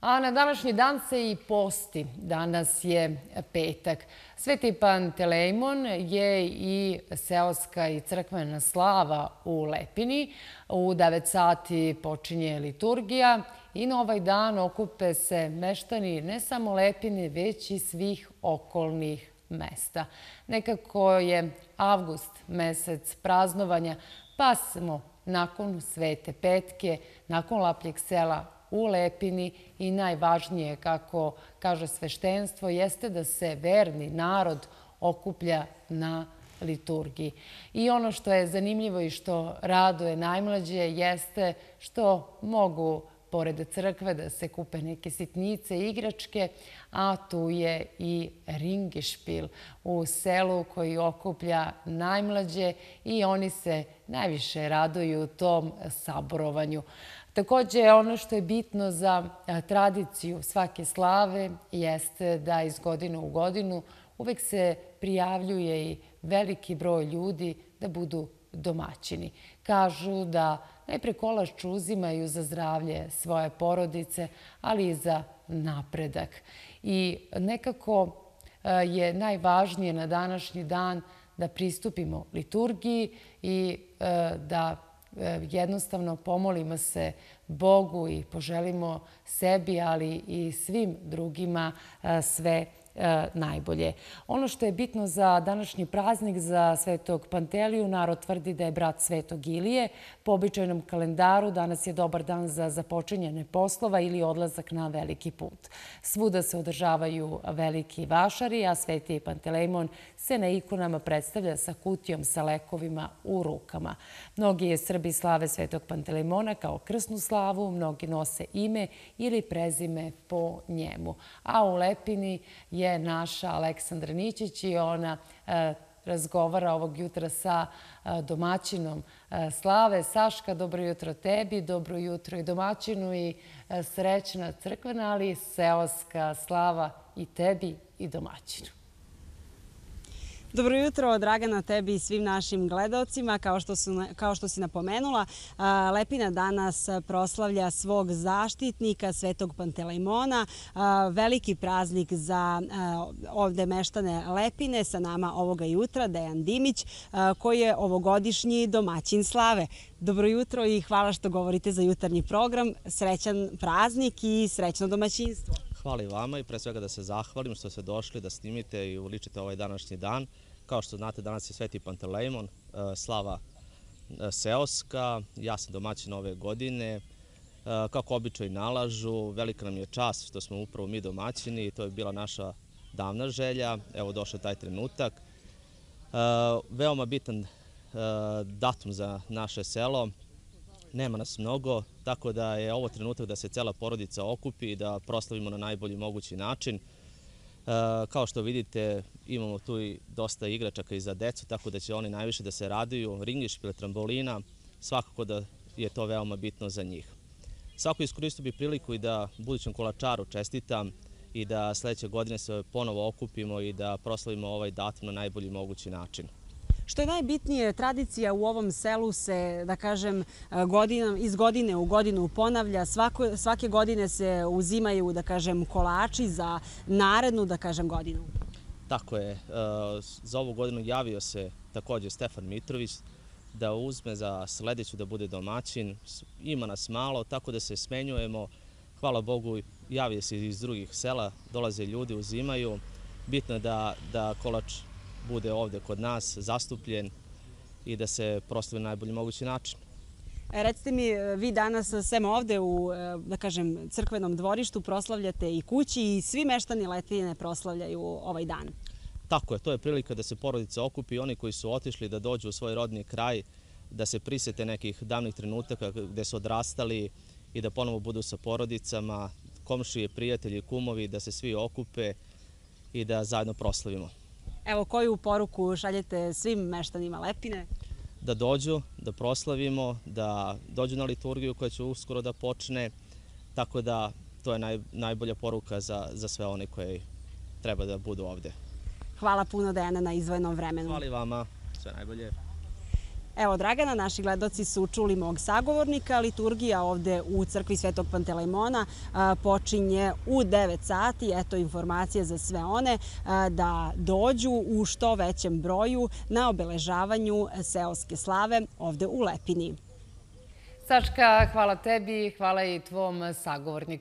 A na današnji dan se i posti. Danas je petak. Sveti Pantelejmon je i seoska i crkvena slava u Lepini. U 9 sati počinje liturgija i na ovaj dan okupe se meštani ne samo Lepine, već i svih okolnih mesta. Nekako je avgust mesec praznovanja, pa smo nakon Svete Petke, nakon Lapljeg sela u Lepini i najvažnije, kako kaže sveštenstvo, jeste da se verni narod okuplja na liturgiji. I ono što je zanimljivo i što raduje najmlađe jeste što mogu pored crkve da se kupe neke sitnice i igračke, a tu je i ringišpil u selu koji okuplja najmlađe i oni se najviše raduju tom saborovanju. Također, ono što je bitno za tradiciju svake slave jeste da iz godine u godinu uvek se prijavljuje i veliki broj ljudi da budu domaćini. Kažu da najpre kolač uzimaju za zdravlje svoje porodice, ali i za napredak. I nekako je najvažnije na današnji dan da pristupimo liturgiji i da jednostavno pomolimo se Bogu i poželimo sebi, ali i svim drugima sve najbolje. Ono što je bitno za današnji praznik, za Svetog Panteliju, narod tvrdi da je brat Svetog Ilije. Po običajnom kalendaru danas je dobar dan za započinjanje poslova ili odlazak na veliki put. Svuda se održavaju veliki vašari, a Sveti Pantelejmon se na ikonama predstavlja sa kutijom sa lekovima u rukama. Mnogi Srbi slave Svetog Pantelejmona kao krsnu slavu, mnogi nose ime ili prezime po njemu. A u Lepini je naša Aleksandra Nićić i ona razgovara ovog jutra sa domaćinom slave. Saška, dobro jutro tebi, dobro jutro i domaćinu i srećna crkvena, ali i seoska slava i tebi i domaćinu. Dobro jutro, Dragana, tebi i svim našim gledaocima. Kao što si napomenula, Lepina danas proslavlja svog zaštitnika, Svetog Pantelejmona. Veliki praznik za ovde meštane Lepine. Sa nama ovoga jutra Dejan Dimić, koji je ovogodišnji domaćin slave. Dobro jutro i hvala što govorite za jutarnji program. Srećan praznik i srećno domaćinstvo. Hvala i vama i pre svega da se zahvalim što ste došli da snimite i uličite ovaj današnji dan. Kao što znate, danas je Sveti Pantelejmon, slava seoska. Ja sam domaćin ove godine. Kako običaj nalažu, velika nam je čast što smo upravo mi domaćini i to je bila naša davna želja. Evo došao taj trenutak. Veoma bitan datum za naše selo. Nema nas mnogo, tako da je ovo trenutak da se cela porodica okupi i da proslavimo na najbolji mogući način. Kao što vidite, imamo tu i dosta igračaka i za decu, tako da će oni najviše da se raduju. Ringišpil, trambolina, svakako da je to veoma bitno za njih. Svako iskoristio bi priliku i da budućem kolačaru čestitam i da sledeće godine se ponovo okupimo i da proslavimo ovaj datum na najbolji mogući način. Što je najbitnije, tradicija u ovom selu se, da kažem, iz godine u godinu ponavlja. Svake godine se uzimaju, da kažem, kolači za narednu, da kažem, godinu. Tako je. Za ovu godinu javio se također Stefan Mitrović da uzme za sledeću da bude domaćin. Ima nas malo, tako da se smenjujemo. Hvala Bogu, javio se iz drugih sela, dolaze ljudi, uzimaju. Bitno je da kolač bude ovde kod nas zastupljen i da se proslavi na najbolji mogući način. Recite mi, vi danas sem ovde u, da kažem, crkvenom dvorištu proslavljate i kući i svi meštani Lepine proslavljaju ovaj dan. Tako je, to je prilika da se porodica okupi i oni koji su otišli da dođu u svoj rodni kraj, da se prisete nekih davnih trenutaka gde su odrastali i da ponovo budu sa porodicama, komšije, prijatelji, kumovi, da se svi okupe i da zajedno proslavimo. Evo, koju poruku šaljete svim meštanima Lepine? Da dođu, da proslavimo, da dođu na liturgiju koja će uskoro da počne, tako da to je najbolja poruka za sve one koji treba da budu ovde. Hvala puno, Dejana, na izdvojenom vremenu. Hvala i vama, sve najbolje. Evo, Dragana, naši gledaoci su čuli mog sagovornika. Liturgija ovde u crkvi Svetog Pantelejmona počinje u 9 sati. Eto informacije za sve one da dođu u što većem broju na obeležavanju seoske slave ovde u Lepini. Sačka, hvala tebi, hvala i tvom sagovorniku.